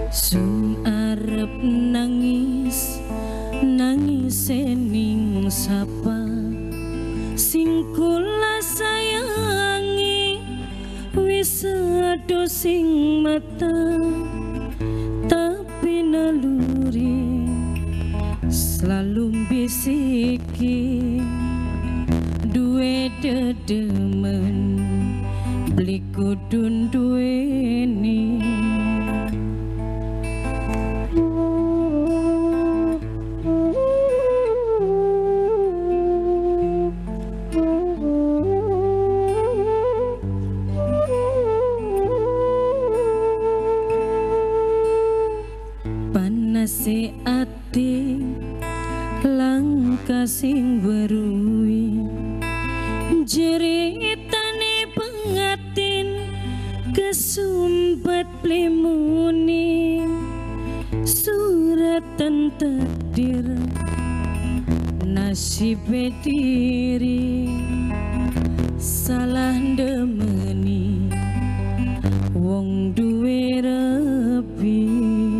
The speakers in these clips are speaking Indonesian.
Sun arep nangis nangis ning sapa sing kula sayangi wis ado sing mata tapi naluri selalu bisiki duwe dedemen beli kudun duweni. Panase ati langka sing weruhi jeritane pengatin kesumbat plimuni suratan takdir nasib diri salah demeni wong duwe repi.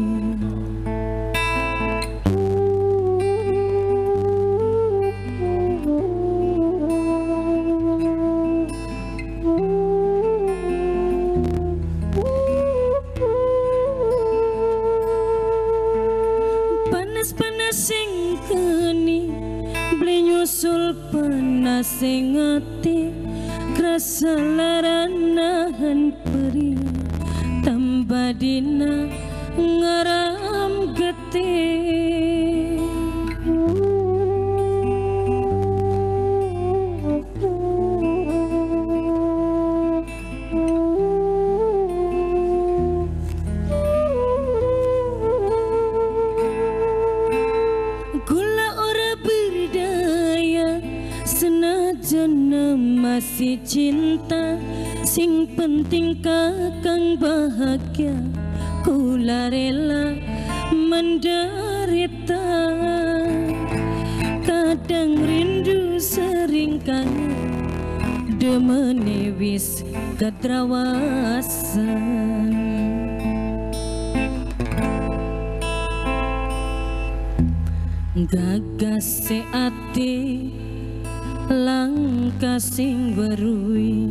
Panas-panas sing keni beli nyusul panas sing ati krasa laranahan perih tambah dina ngaram getih. Senajan masih cinta sing penting kakang bahagia kula rela menderita kadang rindu sering kangen demene wis kadrawasan. Gagas ati langka sing weruhi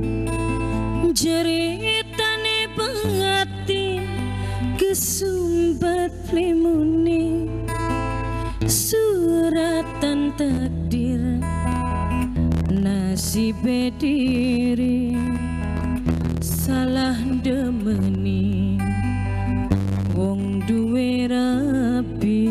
jeritane pengatin kesumbat limuni suratan takdir nasib diri salah demeni wong duwe rapi.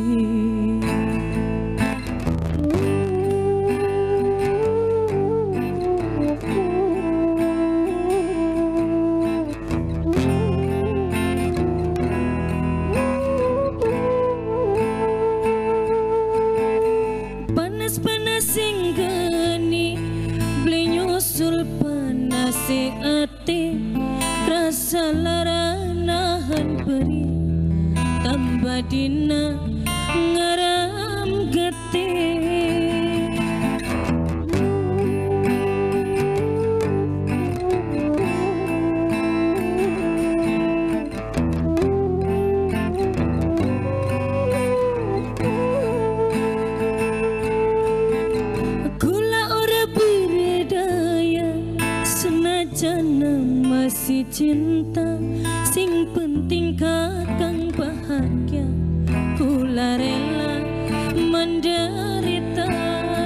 Panas sing geni beli nyusul panas ati rasa laranahan perih tambah dina ngaram getih. Jana masih cinta sing penting kakang bahagia kula rela menderita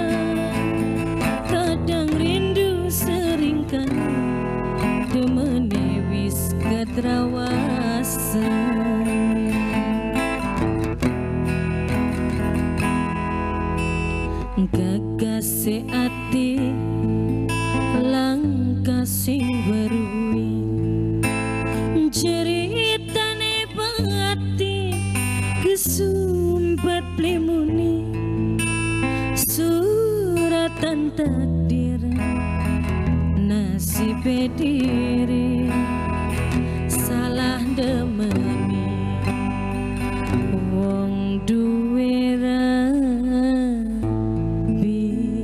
kadang rindu sering kan demene wis kadrawasan. Gagas ati langka sing weruhi jeritane pengati kesumbat plimuni suratan takdir nasib diri salah demeni wong duwe rabi.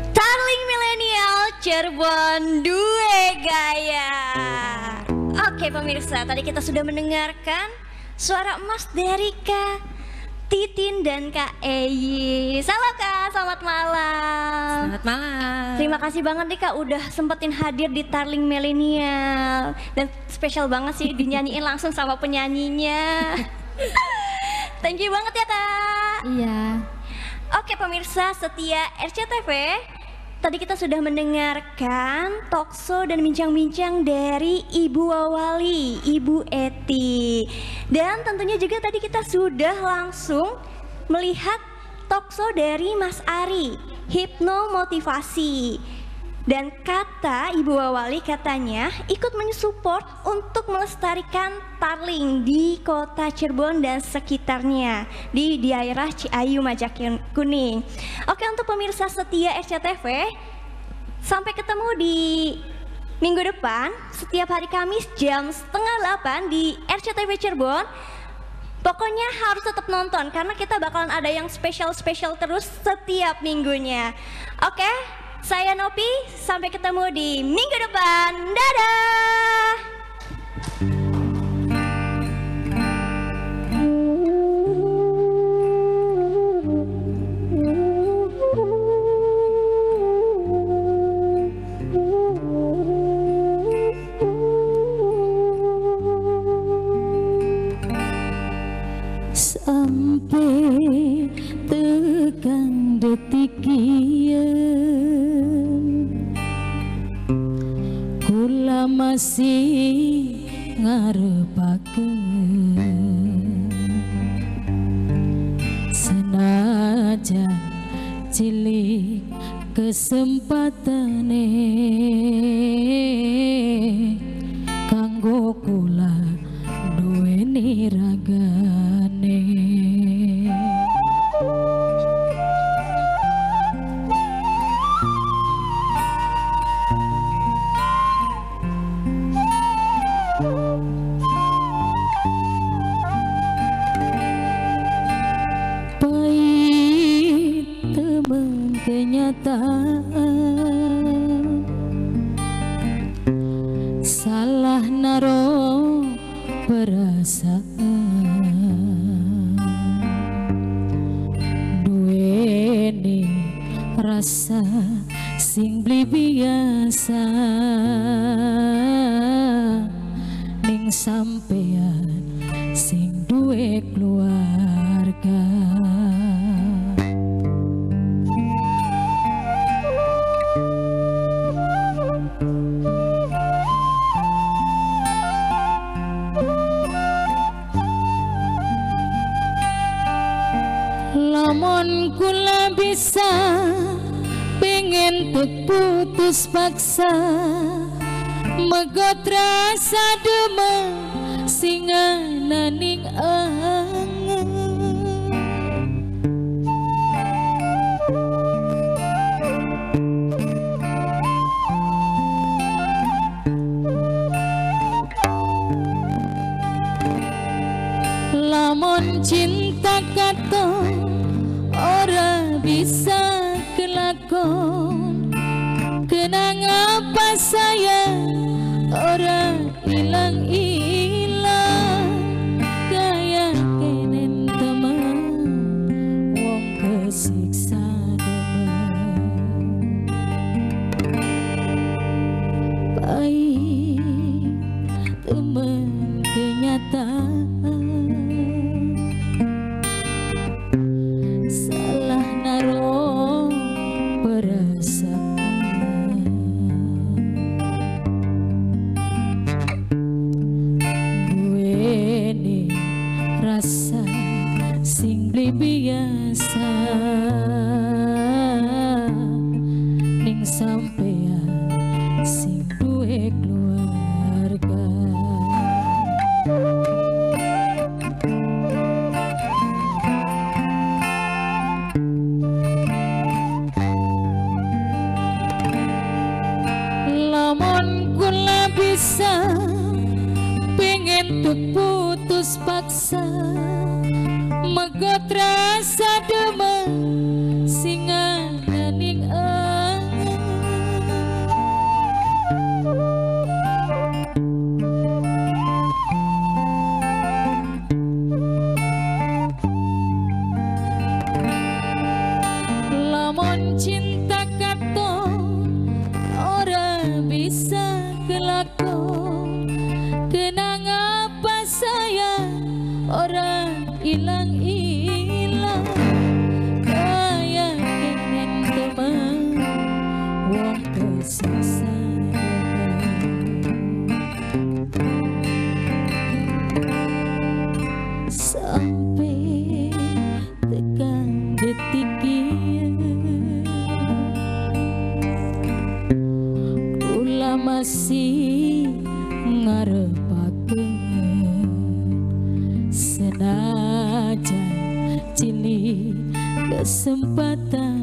Cirebon duwe gaya. Oke, Oke pemirsa, tadi kita sudah mendengarkan suara emas dari Kak Titin dan Kak Eyi. Salam Kak, selamat malam. Selamat malam. Terima kasih banget nih Kak udah sempetin hadir di Tarling Milenial. Dan spesial banget sih dinyanyiin langsung sama penyanyinya. Thank you banget ya Kak. Iya. Oke pemirsa setia RCTV, tadi kita sudah mendengarkan talkshow dan bincang-bincang dari Ibu Wawali, Ibu Eti. Dan tentunya juga tadi kita sudah langsung melihat talkshow dari Mas Ari, hipnomotivasi. Dan kata Ibu Wawali katanya ikut mensupport untuk melestarikan Tarling di kota Cirebon dan sekitarnya di daerah Ciayu Majakuning. Oke untuk pemirsa setia RCTV, sampai ketemu di minggu depan setiap hari Kamis jam 7:30 di RCTV Cirebon. Pokoknya harus tetap nonton karena kita bakalan ada yang spesial-spesial terus setiap minggunya. Oke, saya Nopi, sampai ketemu di minggu depan. Dadah! Sampai tekan detik kula masih ngarepakeun senajan cilik kesempatane kanggo kula duweni ragane. Pahit temen kenyataan, salah naro perasaan, duweni rasa sing beli biasa ning sampean sing duwe keluarga. Lamun kula bisa pengen putus paksa, megot rasa demam sing ana ning angen. Lamun cinta katon ora bisa kelakon, kenang apa sayang ora ilang-ilang, kaya kenen teman wong kesiksa demen. Pahit temen kenyataan, salah naro perasaan, duweni rasa sing beli biasa ning sampean sing duwe keluarga. Lamun kula bisa pengen putus paksa, megot rasa demam sing ana ning angen. lakon. Kenang apa sayang orang ilang-ilang, kaya kengen teman wong kesiksa. Sampai tekan detik ieu kula masih ngarepakeun senajan cilik kesempatan